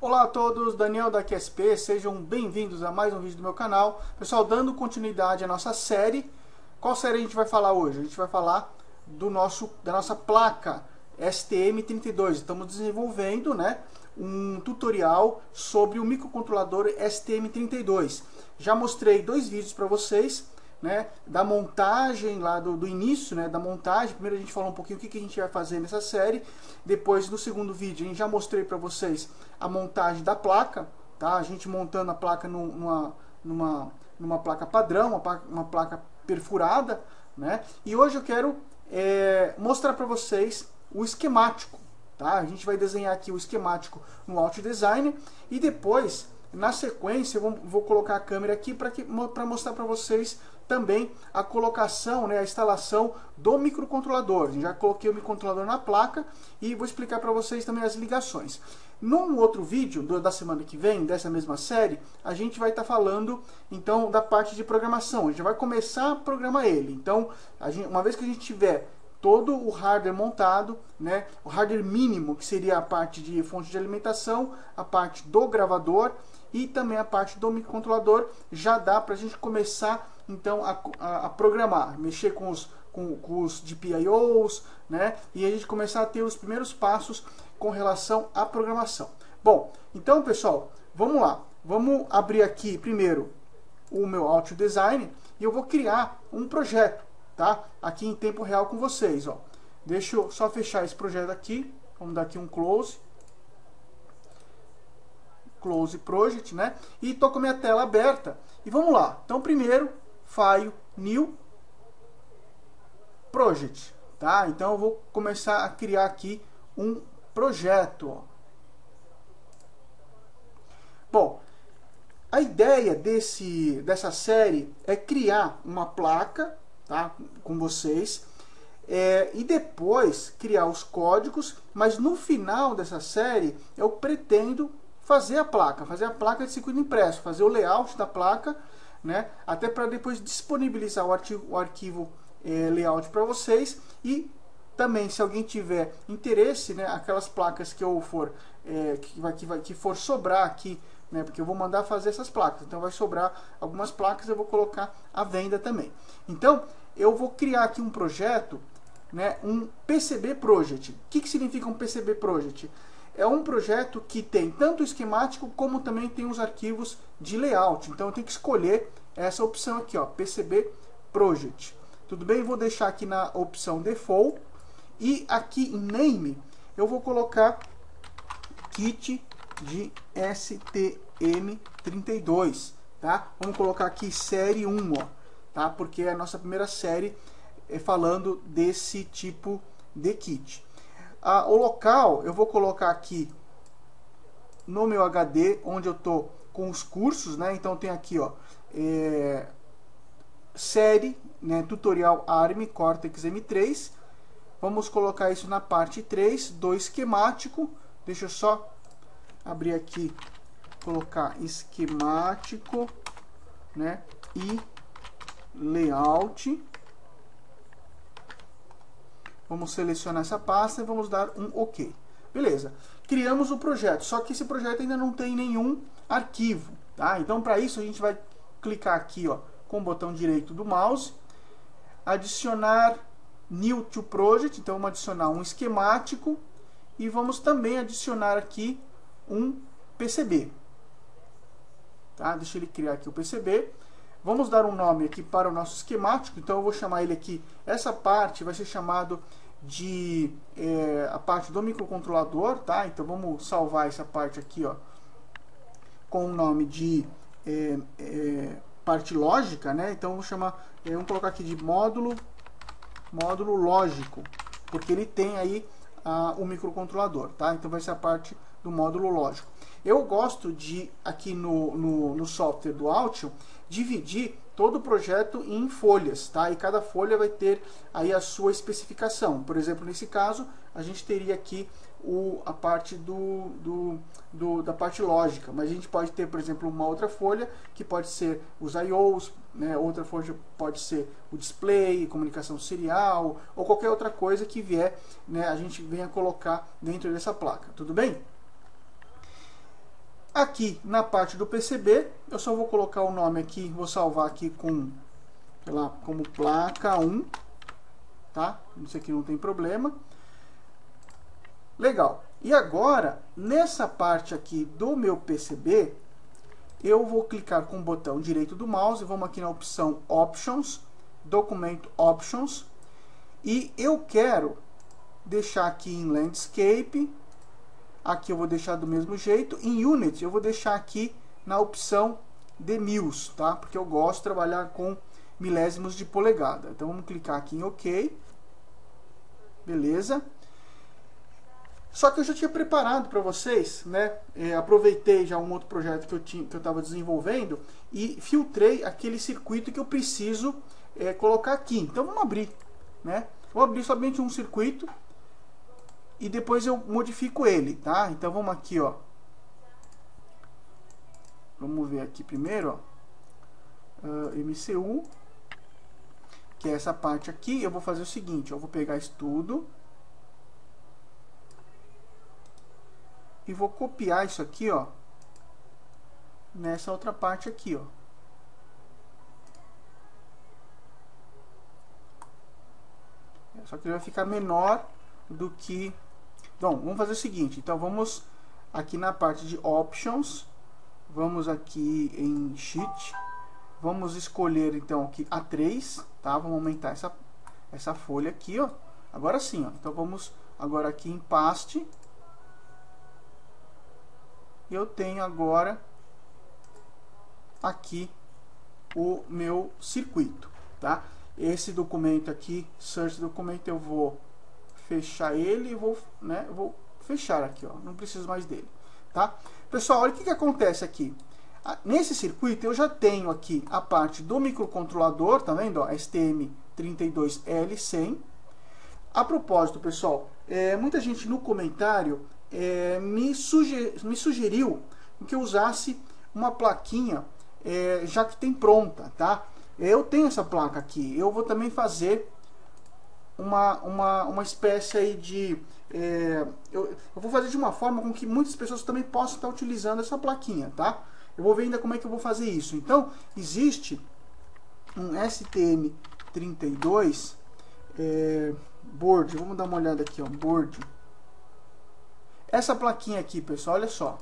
Olá a todos, Daniel da QSP, sejam bem-vindos a mais um vídeo do meu canal. Pessoal, dando continuidade à nossa série, qual série a gente vai falar hoje? A gente vai falar da nossa placa STM32. Estamos desenvolvendo, um tutorial sobre o microcontrolador STM32. Já mostrei dois vídeos para vocês, da montagem lá do início, da montagem. Primeiro a gente falou um pouquinho o que a gente vai fazer nessa série. Depois, no segundo vídeo, a gente já mostrei para vocês a montagem da placa, tá? A gente montando a placa numa placa padrão, uma placa perfurada, E hoje eu quero mostrar para vocês o esquemático, tá? A gente vai desenhar aqui o esquemático no Auto Designer e depois, na sequência, eu vou colocar a câmera aqui para mostrar para vocês também a colocação, a instalação do microcontrolador. Já coloquei o microcontrolador na placa e vou explicar para vocês também as ligações. Num outro vídeo da semana que vem, dessa mesma série, a gente vai estar falando então da parte de programação. A gente vai começar a programar ele. Então, uma vez que a gente tiver todo o hardware montado, o hardware mínimo, que seria a parte de fonte de alimentação, a parte do gravador e também a parte do microcontrolador, já dá para a gente começar então a programar, mexer com os GPIOs, e a gente começar a ter os primeiros passos com relação à programação. Bom, então pessoal, vamos lá. Vamos abrir aqui primeiro o meu Auto Design e eu vou criar um projeto, tá? Aqui em tempo real com vocês, ó. Deixa eu só fechar esse projeto aqui. Vamos dar aqui um close project, E tô com a minha tela aberta. E vamos lá. Então primeiro, File, New Project, tá? Então eu vou começar a criar aqui um projeto, ó. Bom, a ideia dessa série é criar uma placa, tá, com vocês, e depois criar os códigos, mas no final dessa série eu pretendo fazer a placa de circuito impresso, fazer o layout da placa, até para depois disponibilizar o arquivo layout para vocês. E também, se alguém tiver interesse, aquelas placas que eu for que for sobrar aqui, porque eu vou mandar fazer essas placas, então vai sobrar algumas placas, eu vou colocar à venda também. Então eu vou criar aqui um projeto, um PCB Project. O que significa um PCB Project? É um projeto que tem tanto o esquemático como também tem os arquivos de layout. Então eu tenho que escolher essa opção aqui, ó, PCB Project. Tudo bem? Vou deixar aqui na opção Default. E aqui em Name eu vou colocar Kit de STM32. Tá? Vamos colocar aqui série 1, ó, tá? Porque é a nossa primeira série falando desse tipo de kit. O local eu vou colocar aqui no meu HD, onde eu estou com os cursos, Então tem aqui, ó, série, tutorial ARM Cortex M3. Vamos colocar isso na parte 3 do esquemático. Deixa eu só abrir aqui, colocar esquemático, e layout. Vamos selecionar essa pasta e vamos dar um OK. Beleza. Criamos o projeto, só que esse projeto ainda não tem nenhum arquivo, tá? Então, para isso, a gente vai clicar aqui, ó, com o botão direito do mouse, adicionar New to Project. Então, vamos adicionar um esquemático e vamos também adicionar aqui um PCB. Tá? Deixa ele criar aqui o PCB. Vamos dar um nome aqui para o nosso esquemático. Então eu vou chamar ele aqui, essa parte vai ser chamado de a parte do microcontrolador, tá? Então vamos salvar essa parte aqui, ó, com o nome de parte lógica, Então vamos colocar aqui de módulo lógico, porque ele tem aí o microcontrolador, tá? Então vai ser a parte do módulo lógico. Eu gosto de, aqui no software do Altium, dividir todo o projeto em folhas, tá? E cada folha vai ter aí a sua especificação. Por exemplo, nesse caso, a gente teria aqui a parte da parte lógica, mas a gente pode ter, por exemplo, uma outra folha que pode ser os I/Os, outra folha pode ser o display, comunicação serial, ou qualquer outra coisa que vier, a gente venha colocar dentro dessa placa, tudo bem? Aqui na parte do PCB, eu só vou colocar o nome aqui, vou salvar aqui com, sei lá, como placa 1, tá? Isso aqui não tem problema. Legal. E agora, nessa parte aqui do meu PCB, eu vou clicar com o botão direito do mouse, vamos aqui na opção Options, Documento Options, e eu quero deixar aqui em Landscape. Aqui eu vou deixar do mesmo jeito. Em Unit eu vou deixar aqui na opção de mils, tá? Porque eu gosto de trabalhar com milésimos de polegada. Então vamos clicar aqui em OK. Beleza. Só que eu já tinha preparado para vocês, né? Aproveitei já um outro projeto que eu estava desenvolvendo e filtrei aquele circuito que eu preciso colocar aqui. Então vamos abrir, né? Vou abrir somente um circuito e depois eu modifico ele, tá? Então vamos aqui, ó. Vamos ver aqui primeiro, ó. MCU, que é essa parte aqui. Eu vou fazer o seguinte, eu vou pegar isso tudo e vou copiar isso aqui, ó, nessa outra parte aqui, ó. Só que ele vai ficar menor do que... Bom, vamos fazer o seguinte. Então vamos aqui na parte de Options, vamos aqui em Sheet, vamos escolher então aqui A3, tá? Vamos aumentar essa folha aqui, ó. Agora sim, ó. Então vamos agora aqui em Paste. Eu tenho agora aqui o meu circuito, tá? Esse documento aqui, Search Documento, eu vou fechar ele e vou fechar aqui, ó. Não preciso mais dele, tá? Pessoal, olha o que acontece aqui. Nesse circuito eu já tenho aqui a parte do microcontrolador, tá vendo? Ó, STM32L100. A propósito, pessoal, muita gente no comentário me sugeriu que eu usasse uma plaquinha já que tem pronta, tá? Eu tenho essa placa aqui. Eu vou também fazer uma espécie aí de... eu vou fazer de uma forma com que muitas pessoas também possam estar utilizando essa plaquinha, tá? Eu vou ver ainda como é que eu vou fazer isso. Então, existe um STM32 board. Vamos dar uma olhada aqui, ó, board. Essa plaquinha aqui, pessoal, olha só.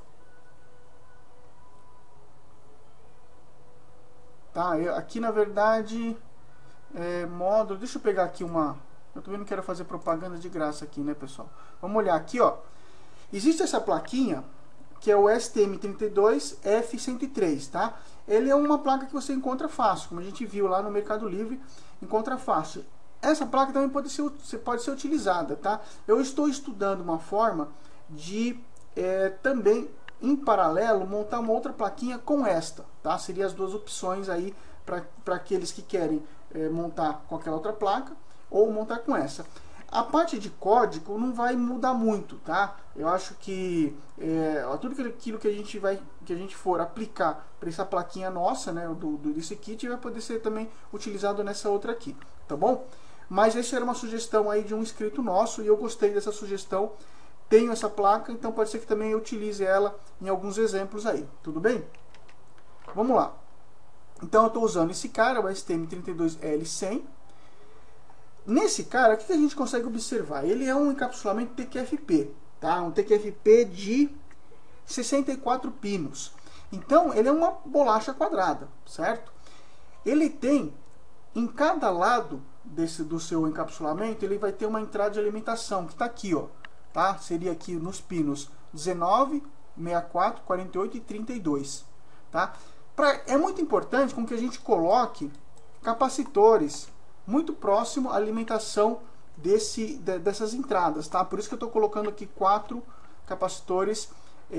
Tá, aqui na verdade, módulo, deixa eu pegar aqui uma... Eu também não quero fazer propaganda de graça aqui, né, pessoal? Vamos olhar aqui, ó. Existe essa plaquinha, que é o STM32F103, tá? Ele é uma placa que você encontra fácil, como a gente viu lá no Mercado Livre, encontra fácil. Essa placa também pode ser utilizada, tá? Eu estou estudando uma forma de também, em paralelo, montar uma outra plaquinha com esta, tá? Seriam as duas opções aí para aqueles que querem montar com aquela outra placa ou montar com essa. A parte de código não vai mudar muito, tá? Eu acho que tudo aquilo que a gente for aplicar para essa plaquinha nossa, né, desse kit, vai poder ser também utilizado nessa outra aqui, tá bom? Mas essa era uma sugestão aí de um inscrito nosso e eu gostei dessa sugestão. Tenho essa placa, então pode ser que também eu utilize ela em alguns exemplos aí, tudo bem? Vamos lá. Então eu estou usando esse cara, o STM32L100. Nesse cara, o que a gente consegue observar? Ele é um encapsulamento TQFP, tá? Um TQFP de 64 pinos. Então ele é uma bolacha quadrada, certo? Ele tem, em cada lado do seu encapsulamento, ele vai ter uma entrada de alimentação, que está aqui, ó. Tá? Seria aqui nos pinos 19, 64, 48 e 32. Tá? É muito importante com que a gente coloque capacitores muito próximo à alimentação dessas entradas. Tá? Por isso que eu estou colocando aqui 4 capacitores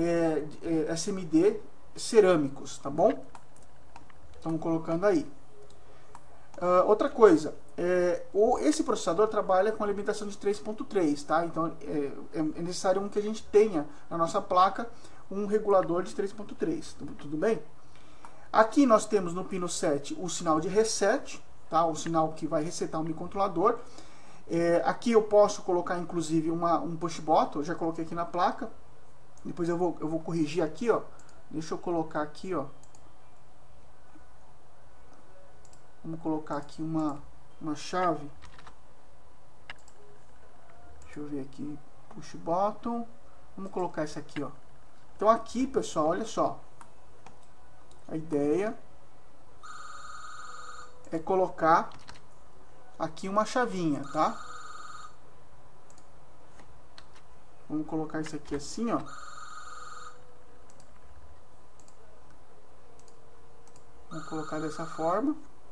SMD cerâmicos. Tá bom? Estamos colocando aí. Outra coisa, esse processador trabalha com alimentação de 3.3, tá? Então é necessário que a gente tenha na nossa placa um regulador de 3.3, tudo bem? Aqui nós temos no pino 7 o sinal de reset, tá? O sinal que vai resetar o microcontrolador. Aqui eu posso colocar inclusive um push button, eu já coloquei aqui na placa. Depois eu vou corrigir aqui, ó, Deixa eu colocar aqui, ó. Vamos colocar aqui uma chave. Deixa eu ver aqui. Push button. Vamos colocar esse aqui, ó. Então aqui, pessoal, olha só. A ideia é colocar aqui uma chavinha, tá? Vamos colocar isso aqui assim, ó. Vamos colocar dessa forma.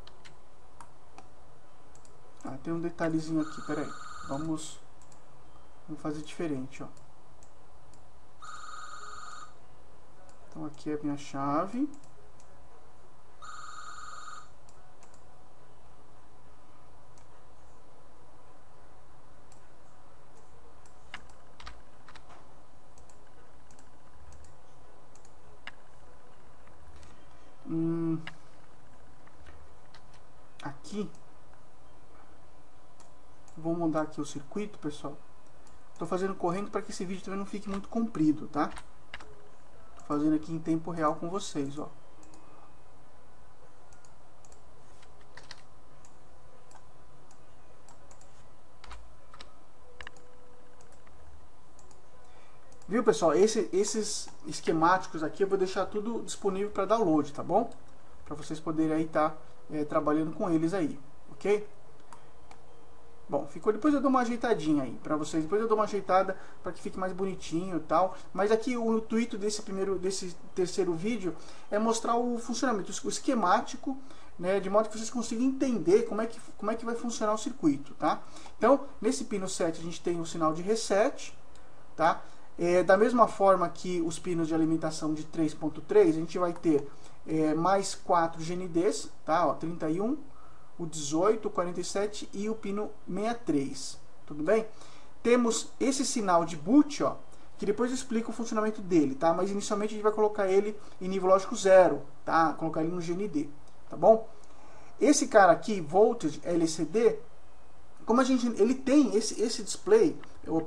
Ah, tem um detalhezinho aqui, peraí. Vamos fazer diferente, ó. Então aqui é a minha chave. Aqui vou mudar aqui o circuito, pessoal. Estou fazendo correndo para que esse vídeo também não fique muito comprido, tá? Estou fazendo aqui em tempo real com vocês, ó. Viu, pessoal? Esses esquemáticos aqui eu vou deixar tudo disponível para download, tá bom? Para vocês poderem aí estar trabalhando com eles aí, ok? Bom, ficou. Depois eu dou uma ajeitadinha aí para vocês. Depois eu dou uma ajeitada para que fique mais bonitinho e tal. Mas aqui o intuito desse terceiro vídeo é mostrar o funcionamento, o esquemático, né, de modo que vocês consigam entender como é que vai funcionar o circuito, tá? Então, nesse pino 7 a gente tem o sinal de reset, tá? Da mesma forma que os pinos de alimentação de 3.3, a gente vai ter mais 4 GNDs, tá? Ó, 31, o 18, o 47 e o pino 63, tudo bem? Temos esse sinal de boot, ó, que depois eu explico o funcionamento dele, tá? Mas inicialmente a gente vai colocar ele em nível lógico 0, tá? Colocar ele no GND, tá bom? Esse cara aqui, Voltage LCD, como ele tem esse display,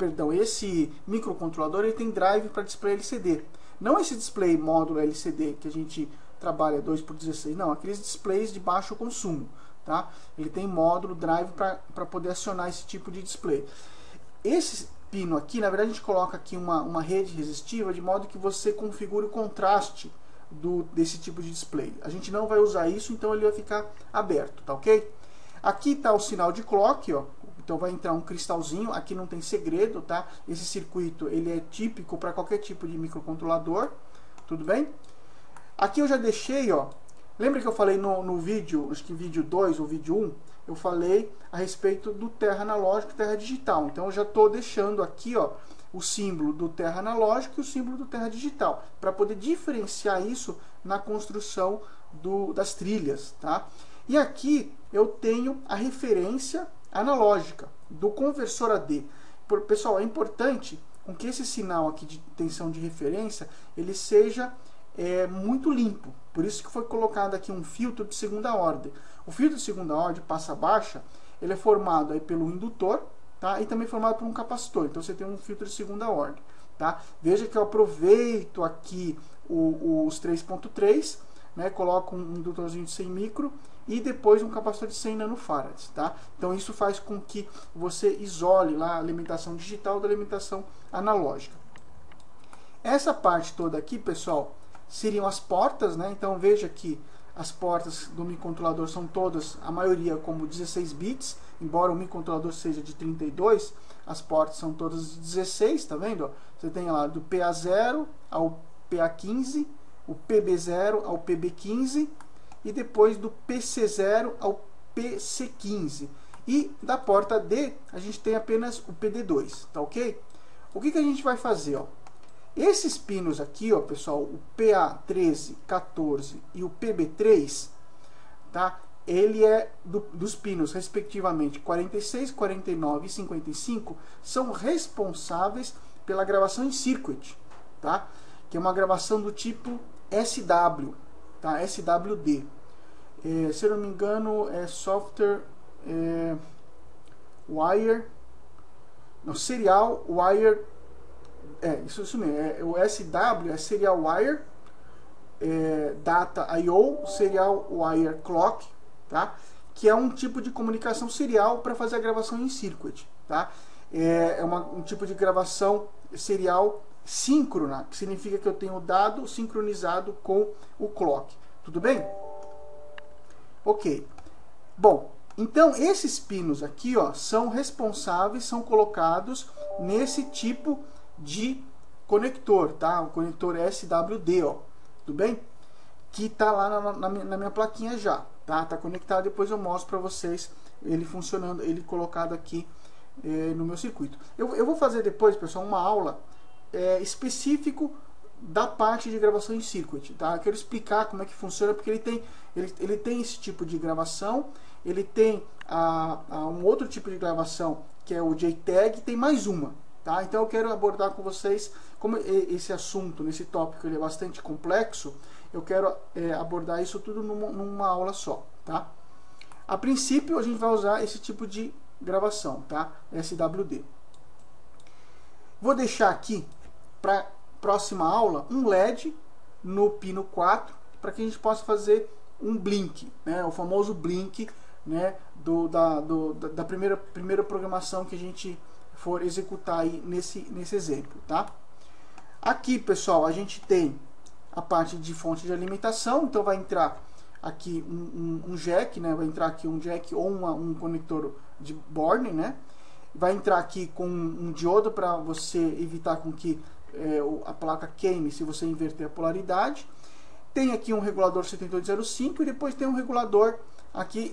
esse microcontrolador, ele tem drive para display LCD. Não esse display módulo LCD que a gente trabalha 2x16, não, aqueles displays de baixo consumo, tá? Ele tem módulo drive para poder acionar esse tipo de display. Esse pino aqui, na verdade a gente coloca aqui uma rede resistiva de modo que você configure o contraste desse tipo de display. A gente não vai usar isso, então ele vai ficar aberto, tá ok? Aqui está o sinal de clock, ó. Então vai entrar um cristalzinho, aqui não tem segredo, tá? Esse circuito ele é típico para qualquer tipo de microcontrolador, tudo bem? Aqui eu já deixei, ó. Lembra que eu falei no vídeo, acho que vídeo 2 ou vídeo 1, eu falei a respeito do terra analógico e terra digital. Então eu já estou deixando aqui, ó, o símbolo do terra analógico e o símbolo do terra digital, para poder diferenciar isso na construção das trilhas, tá? E aqui eu tenho a referência analógica do conversor AD. Pessoal, é importante com que esse sinal aqui de tensão de referência ele seja muito limpo. Por isso que foi colocado aqui um filtro de segunda ordem. O filtro de segunda ordem, passa baixa, ele é formado aí pelo indutor, tá? E também formado por um capacitor. Então você tem um filtro de segunda ordem, tá? Veja que eu aproveito aqui os 3.3, né? Coloco um indutorzinho de 100 micro e depois um capacitor de 100 nanofarads, tá? Então isso faz com que você isole lá a alimentação digital da alimentação analógica. Essa parte toda aqui, pessoal, seriam as portas, né? Então veja que as portas do microcontrolador são todas, a maioria como 16 bits, embora o microcontrolador seja de 32, as portas são todas de 16, tá vendo? Você tem lá do PA0 ao PA15, o PB0 ao PB15 e depois do PC0 ao PC15. E da porta D a gente tem apenas o PD2, tá ok? O que a gente vai fazer, ó? Esses pinos aqui, ó, pessoal, o PA13, 14 e o PB3, tá? Ele é dos pinos, respectivamente, 46, 49 e 55, são responsáveis pela gravação em circuit, tá? Que é uma gravação do tipo SW, tá? SWD. Se eu não me engano, é software wire, não, serial wire. Isso mesmo. O SW é Serial Wire Data I/O Serial Wire Clock, tá? Que é um tipo de comunicação serial para fazer a gravação em circuit, tá? Um tipo de gravação serial síncrona, que significa que eu tenho o dado sincronizado com o clock. Tudo bem? Ok. Bom, então esses pinos aqui, ó, são responsáveis, são colocados nesse tipo de conector, tá? O conector SWD, ó. Tudo bem? Que está lá na minha plaquinha já, tá? Tá conectado, depois eu mostro para vocês ele funcionando, ele colocado aqui no meu circuito. Eu vou fazer depois, pessoal, uma aula específico da parte de gravação em circuit, tá? Eu quero explicar como é que funciona, porque ele tem esse tipo de gravação, ele tem um outro tipo de gravação, que é o JTAG, tem mais uma, tá? Então eu quero abordar com vocês, como esse assunto, nesse tópico, ele é bastante complexo, eu quero abordar isso tudo numa aula só, tá? A princípio a gente vai usar esse tipo de gravação, tá? SWD. Vou deixar aqui para próxima aula um LED no pino 4 para que a gente possa fazer um blink, né? O famoso blink, né? Da primeira programação que a gente for executar aí nesse exemplo, tá? Aqui, pessoal, a gente tem a parte de fonte de alimentação, então vai entrar aqui um jack, né? Vai entrar aqui um jack ou um conector de borne, né? Vai entrar aqui com um diodo para você evitar com que a placa queime se você inverter a polaridade. Tem aqui um regulador 7805 e depois tem um regulador aqui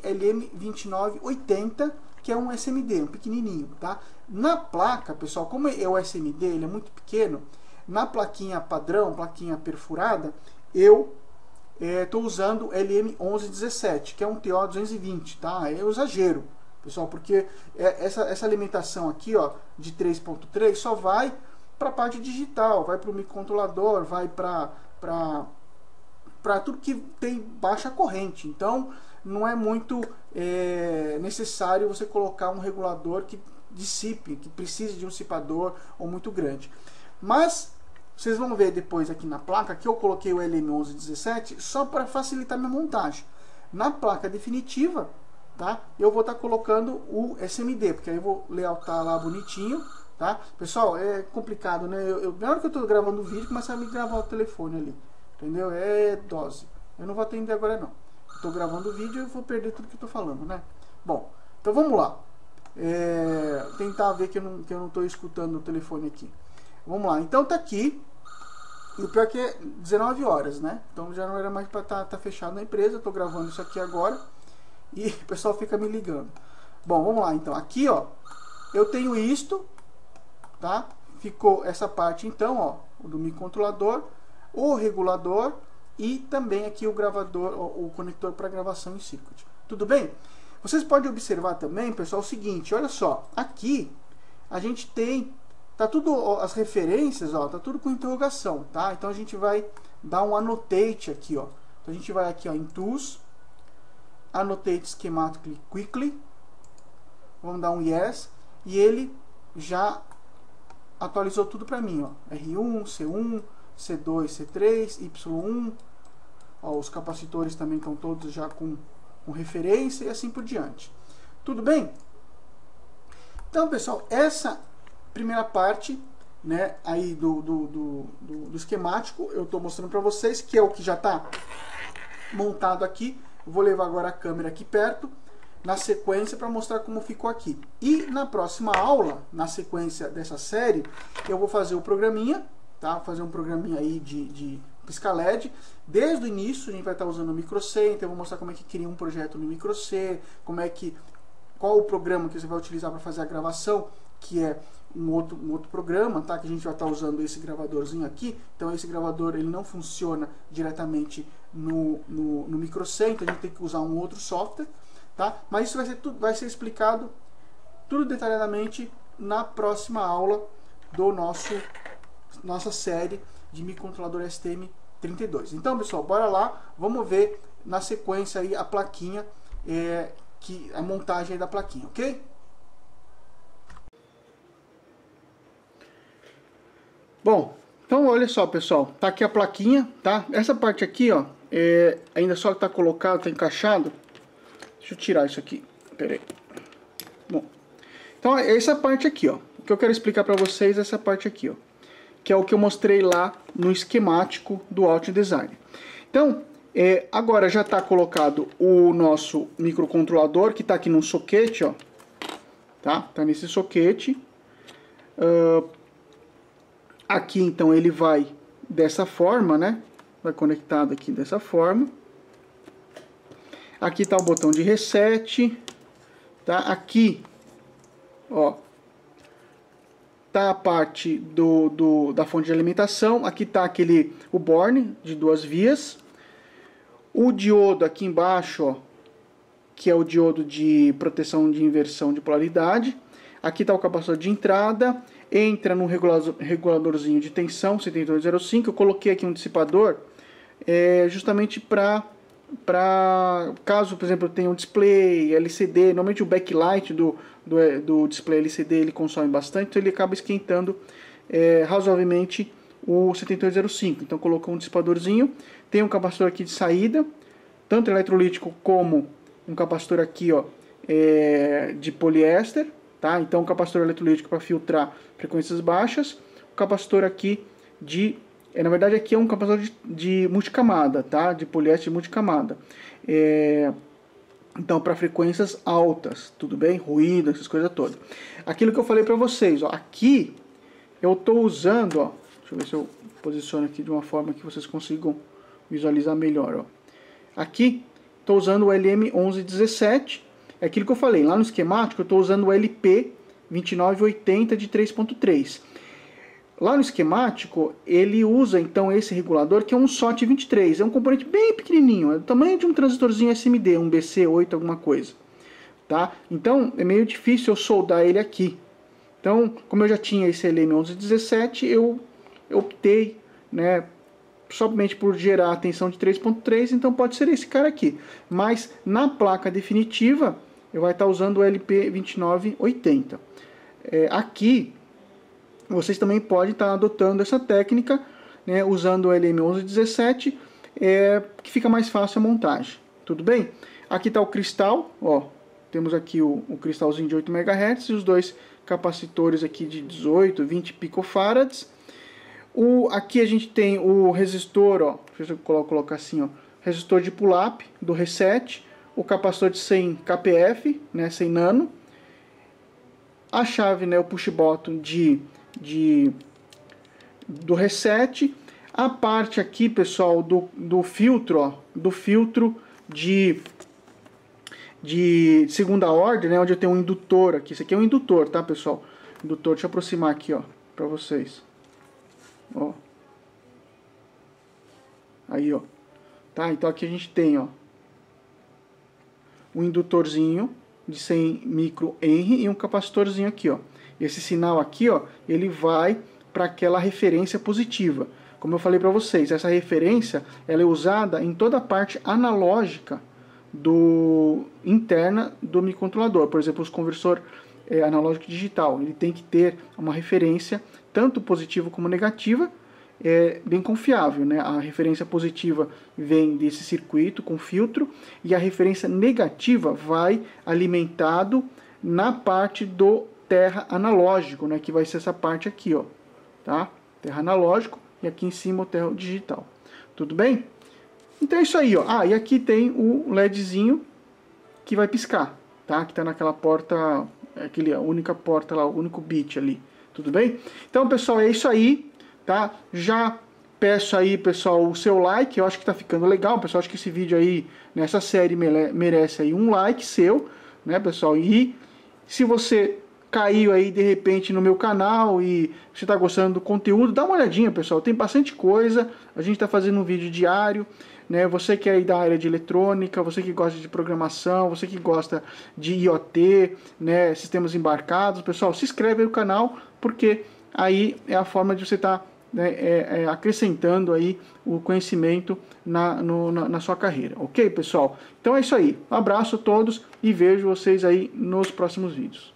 LM2980, que é um SMD, um pequenininho, tá? Na placa, pessoal, como é o SMD, ele é muito pequeno, na plaquinha padrão, plaquinha perfurada, eu estou usando LM1117, que é um TO220, tá? É um exagero, pessoal, porque essa alimentação aqui, ó, de 3.3 só vai para a parte digital, vai para o microcontrolador, vai para tudo que tem baixa corrente. Então não é muito necessário você colocar um regulador que dissipe, que precise de um dissipador ou muito grande. Mas vocês vão ver depois aqui na placa que eu coloquei o LM1117 só para facilitar minha montagem. Na placa definitiva, tá? Eu vou estar colocando o SMD, porque aí eu vou layoutar lá bonitinho, tá? Pessoal, é complicado, né? Na hora que eu estou gravando o vídeo, começa a me gravar o telefone ali, entendeu? É dose. Eu não vou atender agora não. Estou gravando o vídeo e eu vou perder tudo que estou falando, né? Bom, então vamos lá. Tentar ver que eu não estou escutando o telefone aqui. Vamos lá, então tá aqui. E o pior é que é 19 horas, né? Então já não era mais para tá fechado na empresa. Eu estou gravando isso aqui agora e o pessoal fica me ligando. Bom, vamos lá então. Aqui, ó, eu tenho isto, tá? Ficou essa parte então, ó, do microcontrolador, o regulador e também aqui o gravador, o conector para gravação em circuit. Tudo bem? Vocês podem observar também, pessoal, o seguinte, olha só, aqui a gente tem, tá tudo, as referências, ó, tá tudo com interrogação, tá? Então a gente vai dar um annotate aqui, ó. Então a gente vai aqui, ó, em Tools, Annotate Schematically Quickly, vamos dar um Yes, e ele já atualizou tudo para mim, ó. R1, C1, C2, C3, Y1, ó, os capacitores também estão todos já com referência e assim por diante. Tudo bem? Então, pessoal, essa primeira parte, né, aí do esquemático, eu estou mostrando para vocês, que é o que já está montado aqui. Eu vou levar agora a câmera aqui perto, na sequência, para mostrar como ficou aqui. E na próxima aula, na sequência dessa série, eu vou fazer o programinha, tá? Fazer um programinha aí de pisca LED. Desde o início, a gente vai estar usando o MicroC, então eu vou mostrar como é que cria um projeto no MicroC, qual o programa que você vai utilizar para fazer a gravação, que é um outro programa, tá? Que a gente vai estar usando esse gravadorzinho aqui. Então esse gravador ele não funciona diretamente no MicroC, então a gente tem que usar um outro software, tá? Mas isso vai ser explicado tudo detalhadamente na próxima aula do nossa série de microcontrolador STM32. Então, pessoal, bora lá, vamos ver na sequência aí a plaquinha, a montagem aí da plaquinha, ok? Bom, Então olha só, pessoal, tá aqui a plaquinha, tá? Essa parte aqui, ó, ainda só tá colocado, tá encaixado. Deixa eu tirar isso aqui, pera aí. Bom, então essa parte aqui, ó, o que eu quero explicar para vocês é essa parte aqui, ó, que é o que eu mostrei lá no esquemático do Alt Design. Então, agora já está colocado o nosso microcontrolador, que está aqui no soquete, ó, tá nesse soquete. Aqui então ele vai dessa forma, né? Vai conectado aqui dessa forma. Aqui está o botão de reset, tá? Aqui, ó, tá a parte da fonte de alimentação. Aqui tá o borne de 2 vias. O diodo aqui embaixo, ó, que é o diodo de proteção de inversão de polaridade. Aqui está o capacitor de entrada. Entra no reguladorzinho de tensão 7205. Eu coloquei aqui um dissipador justamente para caso, por exemplo, eu tenha um display LCD. Normalmente o backlight do display LCD ele consome bastante, então ele acaba esquentando razoavelmente o 7205. Então colocou um dissipadorzinho. Tem um capacitor aqui de saída, tanto eletrolítico como um capacitor aqui, ó, de poliéster, tá? Então um capacitor eletrolítico para filtrar frequências baixas. O capacitor aqui na verdade aqui é um capacitor de multicamada, tá? De poliéster multicamada. Então para frequências altas, tudo bem? Ruído, essas coisas todas. Aquilo que eu falei para vocês, ó, aqui eu estou usando, ó, deixa eu ver se eu posiciono aqui de uma forma que vocês consigam visualizar melhor, ó. Aqui estou usando o LM1117, é aquilo que eu falei, lá no esquemático eu estou usando o LP2980 de 3.3. Lá no esquemático ele usa então esse regulador que é um SOT23, é um componente bem pequenininho, é do tamanho de um transistorzinho SMD, um BC8 alguma coisa, tá? Então é meio difícil eu soldar ele aqui. Então, como eu já tinha esse LM1117, eu optei, né, somente por gerar a tensão de 3.3, então pode ser esse cara aqui. Mas na placa definitiva, eu vai estar usando o LP2980. Aqui, vocês também podem estar adotando essa técnica, né, usando o LM1117, que fica mais fácil a montagem. Tudo bem? Aqui está o cristal, ó, temos aqui o cristalzinho de 8 MHz e os dois capacitores aqui de 18, 20 picofarads. Aqui a gente tem o resistor, ó, deixa eu colocar assim, ó, resistor de pull-up do reset, o capacitor de 100 kPf, né, 100 nano, a chave, né, o push button do reset, a parte aqui, pessoal, do filtro, ó, do filtro de segunda ordem, né, onde eu tenho um indutor aqui. Isso aqui é um indutor, tá, pessoal? Indutor, deixa eu aproximar aqui, ó, para vocês. Ó. Aí, ó. Tá? Então aqui a gente tem, ó, um indutorzinho de 100 microhenry e um capacitorzinho aqui, ó. Esse sinal aqui, ó, ele vai para aquela referência positiva. Como eu falei para vocês, essa referência ela é usada em toda a parte analógica interna do microcontrolador. Por exemplo, os conversor analógico digital, ele tem que ter uma referência tanto positiva como negativa, bem confiável, né? A referência positiva vem desse circuito com filtro e a referência negativa vai alimentado na parte do terra analógico, né? Que vai ser essa parte aqui, ó, tá? Terra analógico e aqui em cima o terra digital. Tudo bem? Então é isso aí, ó. E aqui tem o LEDzinho que vai piscar, tá? Que tá naquela porta, a única porta lá, o único bit ali. Tudo bem? Então, pessoal, é isso aí, tá? Já peço aí, pessoal, o seu like. Eu acho que tá ficando legal, pessoal. Acho que esse vídeo aí, nessa série, merece aí um like seu, né, pessoal? E se você caiu aí de repente no meu canal e você está gostando do conteúdo, dá uma olhadinha, pessoal, tem bastante coisa, a gente está fazendo um vídeo diário, né? Você que é aí da área de eletrônica, você que gosta de programação, você que gosta de IoT, né, sistemas embarcados, pessoal, se inscreve aí no canal, porque aí é a forma de você estar acrescentando aí o conhecimento na sua carreira, ok, pessoal? Então é isso aí, um abraço a todos e vejo vocês aí nos próximos vídeos.